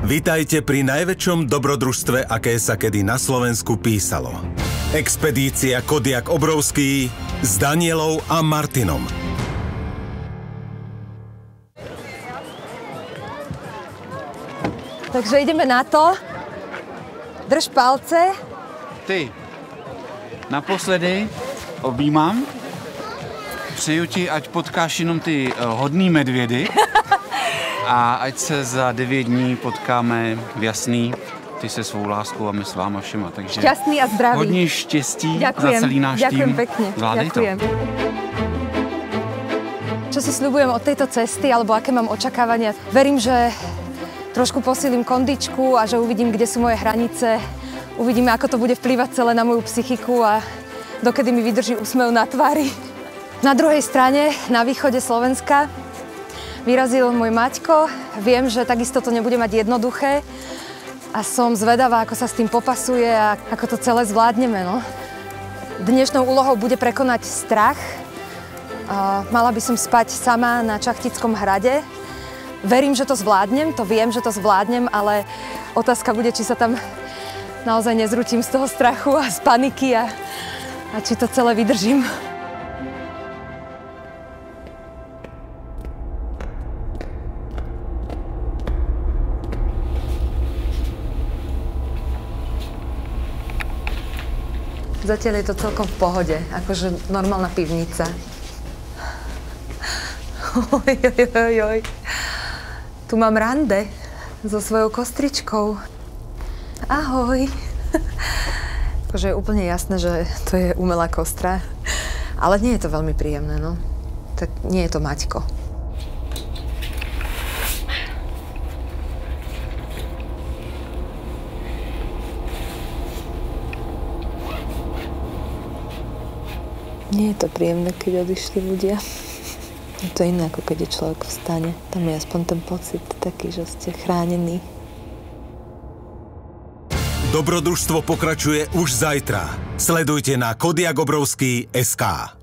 Vitajte pri najväčšom dobrodružstve, aké sa kedy na Slovensku písalo. Expedícia Kodiak Obrovský s Danielou a Martinom. Takže ideme na to. Drž palce. Ty, naposledy objímám. Přeju ti, ať potkáš jenom ty hodný medvědy a ať se za 9 dní potkáme v Jasný, ty se svou láskou a my s váma všema. Takže šťastný a zdravý. Hodně štěstí Ďakujem. za celý náš Ďakujem tým. pekne. Zvládej Ďakujem. to. Čo si sľubujem od tejto cesty, alebo aké mám očakávania? Verím, že trošku posílim kondičku a že uvidím, kde sú moje hranice. Uvidíme, ako to bude vplývať celé na moju psychiku a dokedy mi vydrží úsmev na tvári. Na druhej strane, na východe Slovenska, vyrazil môj Maťko. Viem, že takisto to nebude mať jednoduché a som zvedavá, ako sa s tým popasuje a ako to celé zvládneme. No. Dnešnou úlohou bude prekonať strach. Mala by som spať sama na Čachtickom hrade. Verím, že to zvládnem, to viem, že to zvládnem, ale otázka bude, či sa tam naozaj nezrutím z toho strachu a z paniky a či to celé vydržím. Zatiaľ je to celkom v pohode, akože normálna pivnica. Ojojojoj. Tu mám rande so svojou kostričkou. Ahoj. Akože je úplne jasné, že to je umelá kostra, ale nie je to veľmi príjemné, no. Tak nie je to Maťko. Nie je to príjemné, keď odišli ľudia. Je to iné, ako keď je človek v stane. Tam je aspoň ten pocit taký, že ste chránení. Dobrodružstvo pokračuje už zajtra. Sledujte na kodiakobrovský.sk.